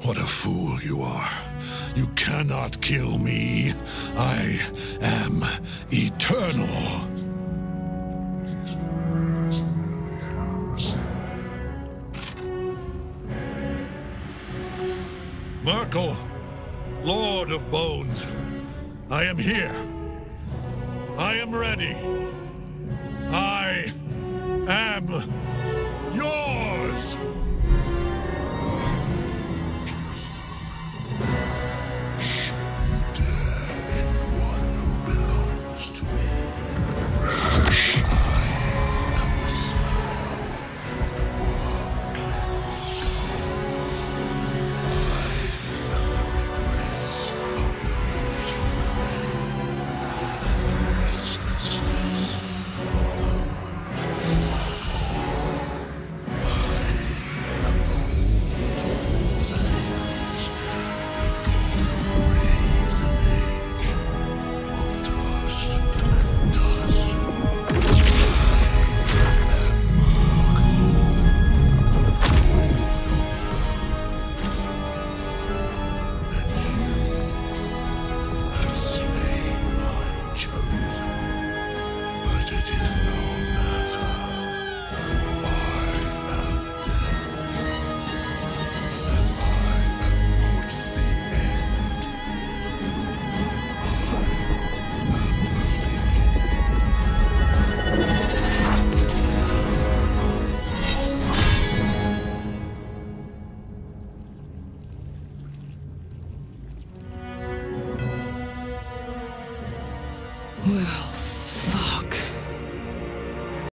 What a fool you are. You cannot kill me. I am eternal. Myrkul, Lord of Bones, I am here. I am ready. I